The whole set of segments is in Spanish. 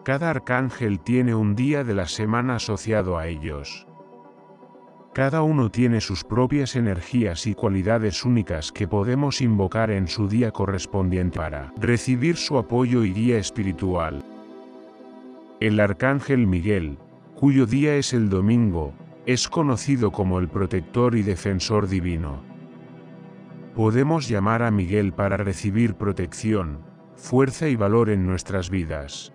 Cada arcángel tiene un día de la semana asociado a ellos. Cada uno tiene sus propias energías y cualidades únicas que podemos invocar en su día correspondiente para recibir su apoyo y guía espiritual. El arcángel Miguel, cuyo día es el domingo, es conocido como el protector y defensor divino. Podemos llamar a Miguel para recibir protección, fuerza y valor en nuestras vidas.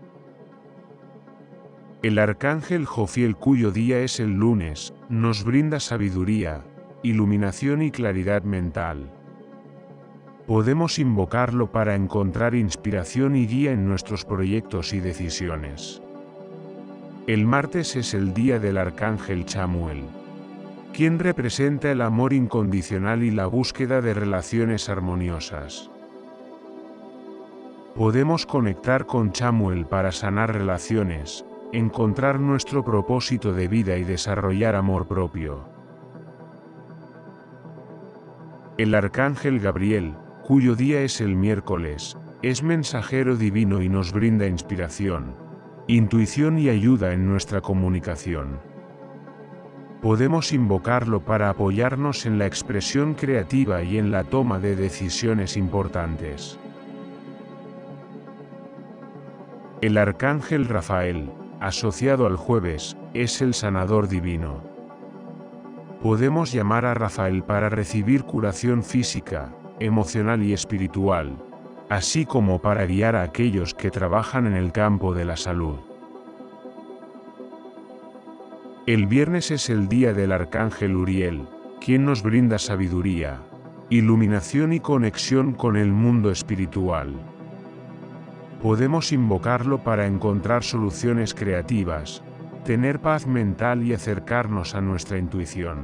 El arcángel Jofiel, cuyo día es el lunes, nos brinda sabiduría, iluminación y claridad mental. Podemos invocarlo para encontrar inspiración y guía en nuestros proyectos y decisiones. El martes es el día del arcángel Chamuel, quien representa el amor incondicional y la búsqueda de relaciones armoniosas. Podemos conectar con Chamuel para sanar relaciones, encontrar nuestro propósito de vida y desarrollar amor propio. El arcángel Gabriel, cuyo día es el miércoles, es mensajero divino y nos brinda inspiración, intuición y ayuda en nuestra comunicación. Podemos invocarlo para apoyarnos en la expresión creativa y en la toma de decisiones importantes. El arcángel Rafael, asociado al jueves, es el sanador divino. Podemos llamar a Rafael para recibir curación física, emocional y espiritual, así como para guiar a aquellos que trabajan en el campo de la salud. El viernes es el día del arcángel Uriel, quien nos brinda sabiduría, iluminación y conexión con el mundo espiritual. Podemos invocarlo para encontrar soluciones creativas, tener paz mental y acercarnos a nuestra intuición.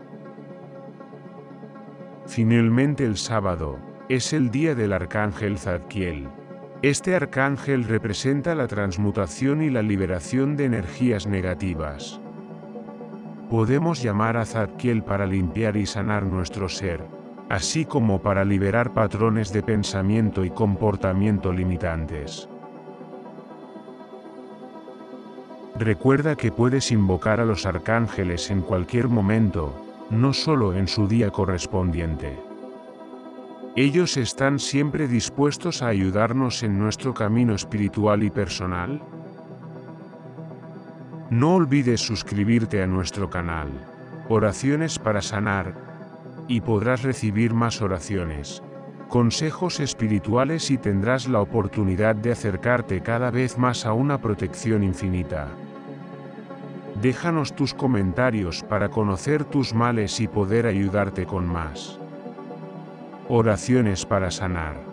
Finalmente, el sábado es el día del arcángel Zadkiel. Este arcángel representa la transmutación y la liberación de energías negativas. Podemos llamar a Zadkiel para limpiar y sanar nuestro ser, así como para liberar patrones de pensamiento y comportamiento limitantes. Recuerda que puedes invocar a los arcángeles en cualquier momento, no solo en su día correspondiente. Ellos están siempre dispuestos a ayudarnos en nuestro camino espiritual y personal. No olvides suscribirte a nuestro canal, Oraciones para Sanar, y podrás recibir más oraciones, consejos espirituales y tendrás la oportunidad de acercarte cada vez más a una protección infinita. Déjanos tus comentarios para conocer tus males y poder ayudarte con más. Oraciones para Sanar.